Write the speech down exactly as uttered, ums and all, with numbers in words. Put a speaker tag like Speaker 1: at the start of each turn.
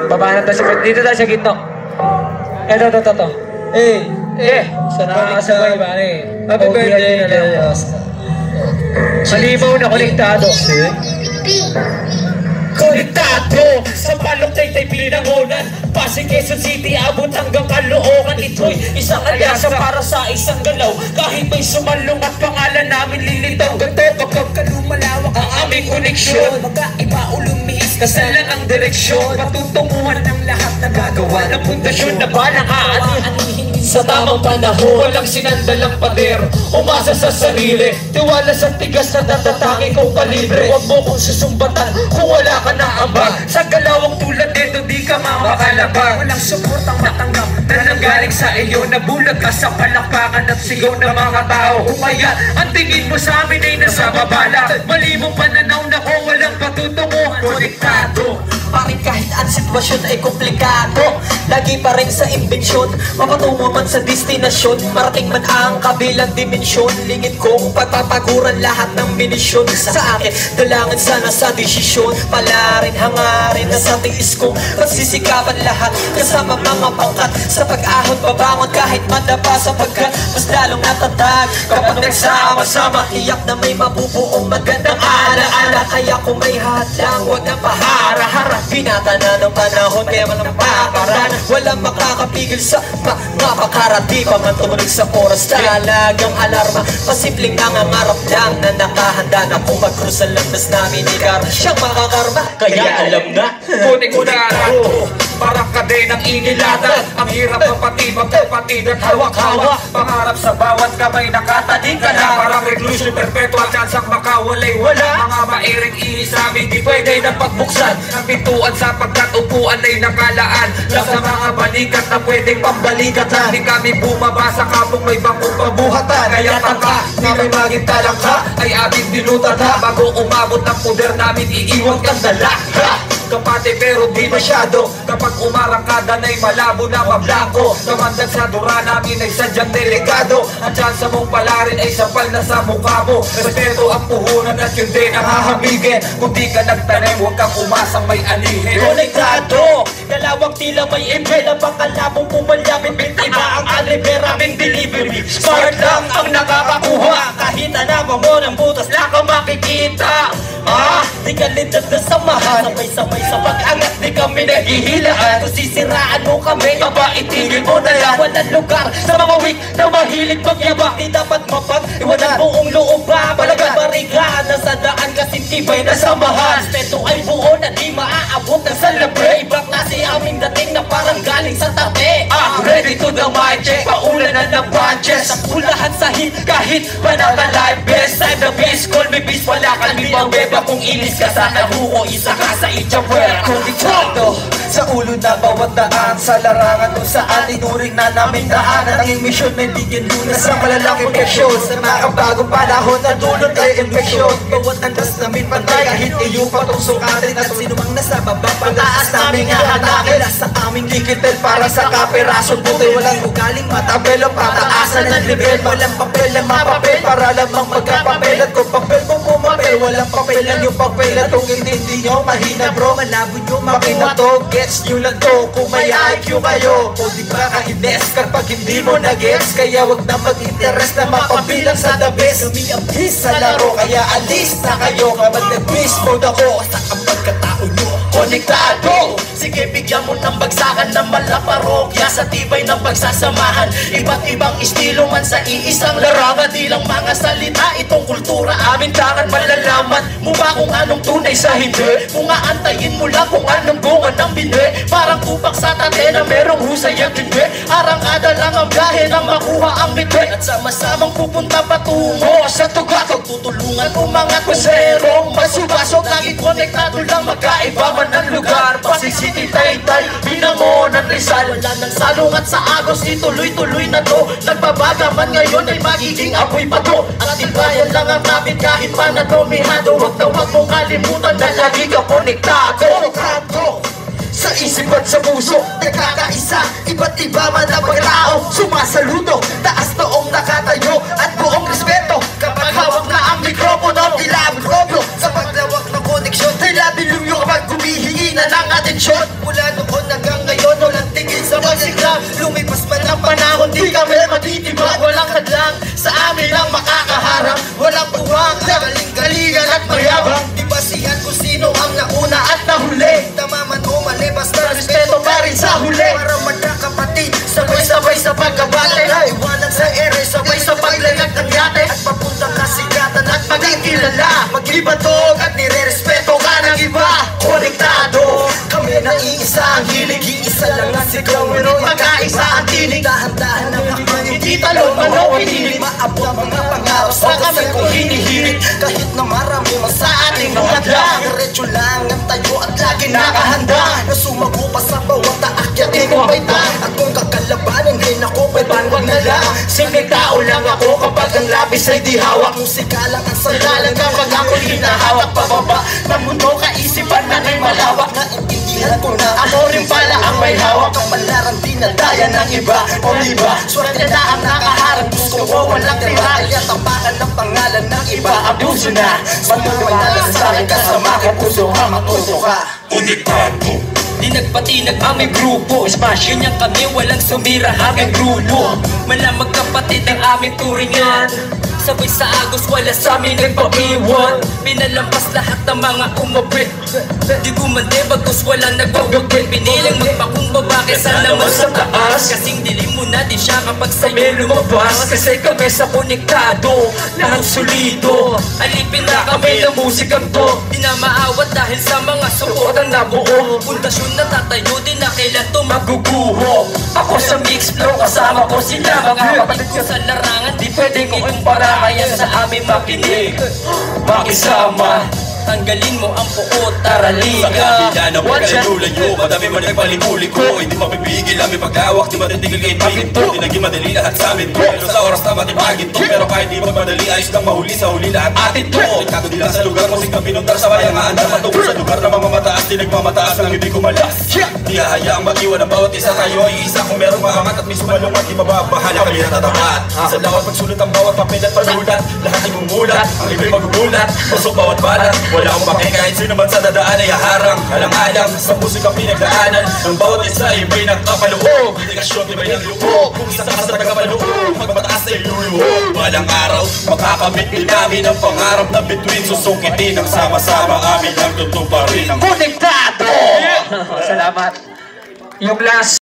Speaker 1: Baba na to sa dito tayo sa gitno. Eto, to, to, to. Eh, eh. Sana kasabay ba eh. Happy birthday, Leos. Malibaw na konektado. Konektado sa balong taytay pinangonan, Pasig, Quezon City, abot hanggang Caloocan. Ito'y isang alyasa para sa isang galaw. Kahit may sumalong at pangalan namin lilitaw. Ganto pagkagkalumalawak ang aming koneksyon. Magkaiba o lumihis, kasalan ang direksyon. Patutunguhan ng lahat na gagawa ng pundasyon na balang aanihin sa tamang panahon. Walang sinandalang pader, umasa sa sarili, tiwala sa tigas na natatake kong kalibre. Huwag mo kong susumbatan kung wala ka na ambag. Sa galawang tulad nito di ka mamakalabag. Walang suportang matanggap na nanggaling sa iyo. Nabulag ka sa palakpakan at sigaw ng mga tao. Kaya ang tingin mo sa amin ay nasa babala. Mali mong pananaw na ko walang patutunguhan. Konektado paring kahit ang sitwasyon ay komplikado. Lagi pa rin sa imbensyon, mapatungo man sa destinasyon. Marating man ang kabilang dimensyon. Lingid kong pagpapaguran lahat ng minisyon. Sa akin, dalangin sana sa desisyon. Palarin, hangarin na sa tiis kong pagsisikapan lahat. Kasama mga pangkat sa pag-ahon, babangon kahit madapa. Sapagkat mas lalong natatag kapag nagsama-sama. Iyak na may mabubuong magandang alaala. Kaya kung may hadlang, huwag na pahara-hara. Binata na ng panahon, kaya walang paparan. Walang makakapigil sa mga pakarati. Pa man tumunog sa oras, talagang alarma. Pasimpleng nangangarap lang na nakahanda na kung mag-cruise ang landas namin ni Kara. Siyang makakarma, kaya alam na.
Speaker 2: Kunin ko na ako, parang kadenang inilatag. Ang hirap mapati, magkapatid at hawak-hawak. Pangarap sa bawat kamay, nakatanig ka na. Parang reclusion perpetual, chansang makawalay-wala. Mga mairing iisami, di pwede na pagbuksan ang pintuan sapagkat upuan ay nakalaan lang sa mga balikat na pwedeng pambalikatan. Di kami bumaba sa kapong may bangkong pabuhatan. Kaya tangka, di may maging talangka ay ating binutan ha. Bago umabot ng poder namin, iiwan kang dala ha. Kapate pero di masyado. Kapag umarangkada na'y malabo na mablangko. Kamandag sa dura namin ay sadyang delikado. Ang tsansa mong palarin ay sapal na sa mukha mo. Respeto ang puhunan at yun din ang hahamigin. Kung di ka nagtanim, huwag kang umasang may anihin.
Speaker 1: Konektado, dalawang tila may embela. Pakalabong pumalapit, bintiba ang alibera. Aming delivery, smart lang ang nakakakuha. Kahit anama mo ng butas, lang ka makikita. Ah, di ka lindat na samahan. Sabay-sabay sa pag-angat, di kami naghihilaan. Kung sisiraan mo kami, aba itigil mo na lang. Walang lugar sa mga weak na mahilig magyabak. Di dapat mapag-iwanan buong loob ba? Balagan barigaan na sa daan kasi tibay na samahan. Respeto ay buo na di maaabot ng salabre. Ibang klase aming dating na parang galing sa tabi. Ah, ready to the mic check, paulan na ng punches. Sa pulahan sa hit, kahit panaka live best. Time the beast, call me beast, wala kang limang beba. Kung inis ka sa nabuo, isa ka sa itchapwera.
Speaker 2: Konektado sa ulo na bawat daan, sa larangan kung saan inuring na namin daanan. Ang misyon may bigyan lunas sa malalaking presyon. Sa makabagong panahon na dulot ay infeksyon. Bawat andas namin pantay kahit iyong patong sukatin. At sinumang nasa baba pataas namin hahanakin. Sa aming digital para sa kaperason butoy. Walang ugaling matabel o pataasan ng level. Walang papel na mapapel para lamang magkapapel. At kung papel mo pumapel, walang papel lang yung papel. At kung hindi hindi nyo mahina bro, malabo nyo makina to. Gets nyo lang to kung may I Q kayo. O di ba kainis kapag hindi mo na-gets. Kaya wag na mag-interest na mapabilang sa the best. Kami ang beast sa laro, kaya alis na kayo. Kapag nag-beast mode ako, sa ang pagkatao nyo. Konektado, sige bigyan mo ng bagsakan ng malaparokya. Sa tibay ng pagsasamahan, iba't ibang estilo man sa iisang larangan. Di lang mga salita, itong kultura amin tangan. Malalaman mo ba kung anong tunay sa hindi? Kung aantayin mo lang kung anong bunga ng bindi. Parang kupak sa tate na merong husay ang tindi. Arangada lang ang biyahe na makuha ang bindi. At sama-samang pupunta patungo sa tugat. Tutulungan umangat maserong masubasok. Lagi konektado lang, magkaiba man ang lugar. Pasig City, Taytay, Binangonan, Rizal. Wala nang salungat sa Agos, ituloy-tuloy na to. Nagbabaga man ngayon ay magiging apoy pa to. At tilbayan lang ang kapit kahit pa na domihado. Huwag na huwag mong kalimutan na lagi ka konektado. Konektado sa isip at sa puso, nagkakaisa. Iba't iba man ang pagkatao, sumasaludo. Taas noong nakatayo at buong respeto. Kapag hawak na ang mikropono, tila mikropo. Sa paglawak ng koneksyon, tila bilumyo kapag humihingi na ng atensyon. Mula noon Iisa ang hilig, iisa lang ang sigaw, ngunit magkaisa ang tinig. Dahan-dahan ang hakbang, hindi talon, manaw pinilig. Maabot mga pangarap sa kasal kong hinihirit. Kahit na marami man sa ating mga hadlang, diretso lang ang tayo at lagi nakahanda na sumago pa sa bawat aakyatin kong baitan. At kung kakalabanin, din ako pwedeng wag na lang. Simpleng tao lang ako kapag ang labis ay di hawak. Musika lang ang sandalan kapag ako'y hinahawak. Pababa ng mundo, kaisipan na ay malawak. Naintindihan ko na ako rin pala ang may hawak. Kapalaran dinadaya ng iba, o diba? Swerte na ang nakaharap, gusto ko walang tira. Kaya tapakan ng pangalan ng iba, abuso na. Maniwala sa akin, kasama ko puso ka, matuto ka.
Speaker 1: Unikanto. Di nagpatinag aming grupo, smash ganyan kami, walang sumira aming grupo. Malang magkapatid ang aming turingan, sabay sa agos, wala sa amin nagpapiwan. Pinalampas lahat ng mga umabit, di gumande bagos walang nagpagagit. Pinilang magpakumbaba kesa naman sa taas, kasing dilim mo na di siya kapag sa'yo lumabas. Kasi kami sa konektado, lahat solido. Alipin na kami ng musikang to, di na maawat dahil sa mga support ang nabuo. Pundasyon na tatayo, di na kailan to maguguho. Ako sa mix flow, kasama ko sila mga kapatid ko sa larangan. Di pwede ko kumpara, kaya sa amin makinig, makisama. Tanggalin mo ang puot, taraliga.
Speaker 3: Sa kabila na magkalulan nyo, madami man nagpalimuli ko. Hindi mapipigil aming paghawak, di matitigil kahit bigin to. Di naging madali lahat sa amin to, pero sa oras na matipagin to. Pero kahit di magmadali, ayos lang mahuli sa huli lahat atin to. Ikato nila sa lugar, musik na pinuntar sa bayangaan na matungkol sa lugar na mamamataas, di nagmamataas ng hindi kumalas. Di hahayaang mag-iwan ang bawat isa, tayo ay isa. Kung merong maangat at may sumalungat, di mababahala kami na tatapat. Sa lawat pagsulat ang bawat papel at panulat, lahat ay gumulat, ang iba'y magugulat. Pasok bawat balat, wala akong pake kahit sino man sa dadaan ay haharang. Alang-alang sa musika pinagdaanan ng bawat isa ay may nagkapaloob. Dedikasyon, iba'y ng loob. Kung isa ka sa tagapaloob, magmataas ay luluhog. Walang araw, makakamit din namin ang pangarap na bituin. Susukitin ang sama-sama, amin ang tutuparin ang
Speaker 1: Konektado! Salamat. Yung last